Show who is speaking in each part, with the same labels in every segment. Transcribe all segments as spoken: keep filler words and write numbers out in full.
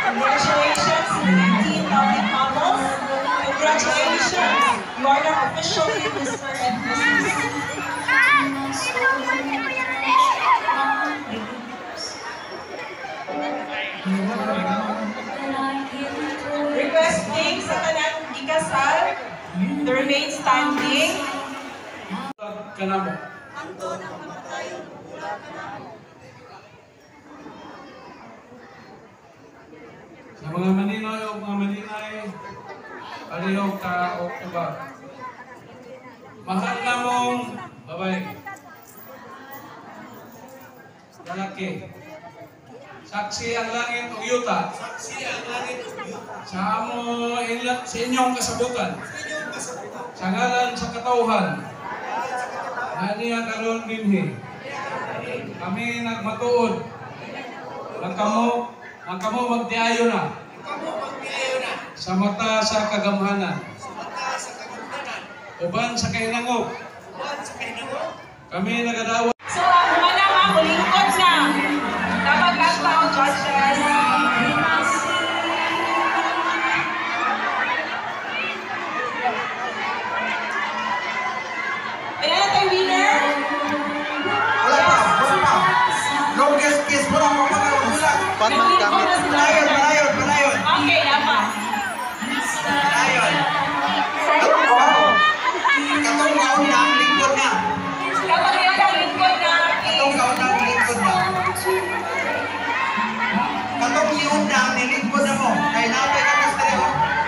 Speaker 1: Congratulations, Teen Lovely Couples. Congratulations, you are the official Mister and Missus Requesting sa kanang ikasal to remain standing.
Speaker 2: Kanamo. Sa mga maninoy o mga maninay, palihog ka o uba. Mahal na mong babae. Lalaki. Saksi ang langit o yuta. Saksi ang langit o yuta. Sa amo ilat sa inyong kasabukan. Sa ngalan sa katauhan. Naniya karon dinhi. Kami nagmatuod. Nagkamo, nagkamo magdiayo na. Nagkamo magdiayo na. Sa mata sa kagamhanan. Sa mata sa kagamhanan. Uban sa kahinangop. Uban sa kahinangop. Kami nagadawa.
Speaker 1: So, ang mga naman, ulingkod na. Dapat lang tao, judges. Ayan, tayo winner.
Speaker 3: Wala pa, wala pa. Longest kiss mo lang, wala pa.
Speaker 1: Palayon,
Speaker 3: palayon, palayon.
Speaker 1: Okay, dapat.
Speaker 3: Palayon. Katong kaon na ang lingkod na.
Speaker 1: Kapag yun ang lingkod na.
Speaker 3: Katong kaon na ang lingkod na. Katong yun na ang lingkod na mo. Kaya napay ka mas tayo.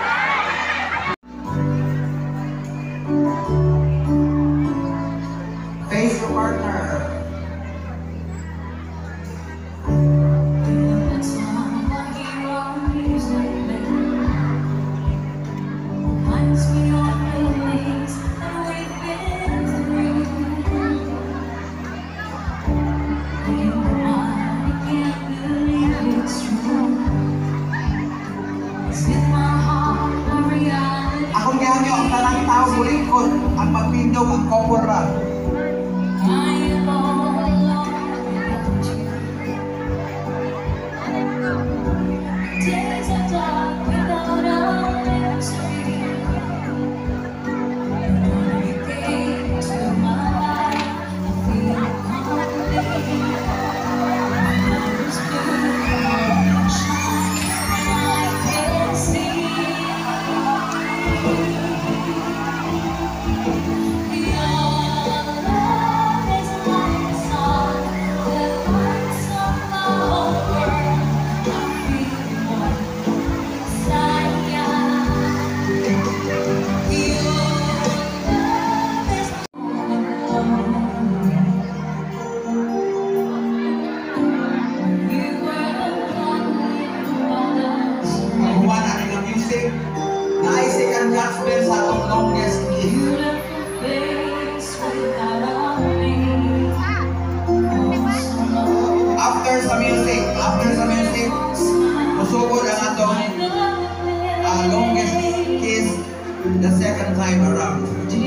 Speaker 3: Face your partner. Akong gihanyo ang talang tao bulingkod ang pagpindog ang kopora. Naisik ang gospel sa atong longest kiss. After sa music, after sa music, musugod ang atong uh, longest kiss the second time around.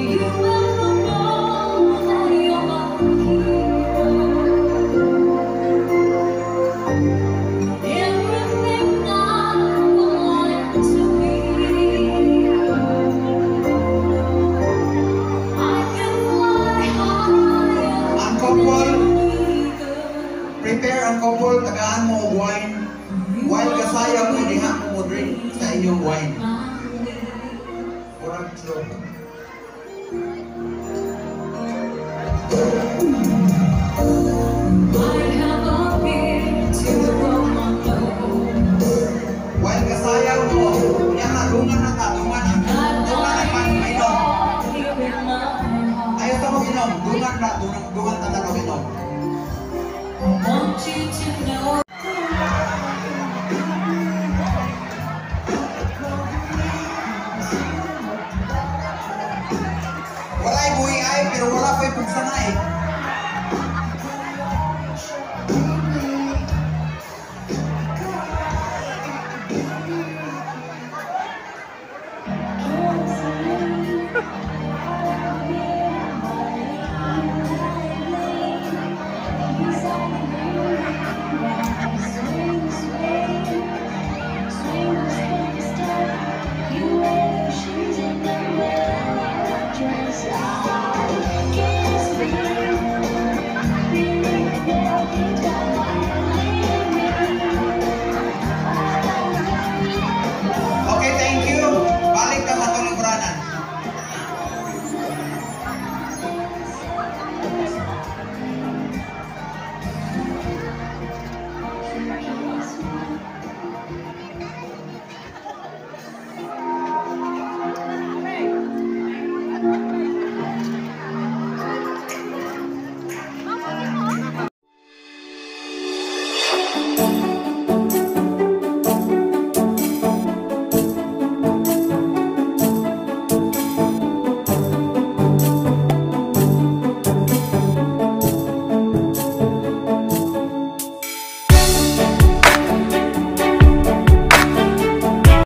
Speaker 3: Prepare ang couple, tagaan mo og wine. While kasaya mo, diha mo mo drink sa inyong wine. Kurang slow.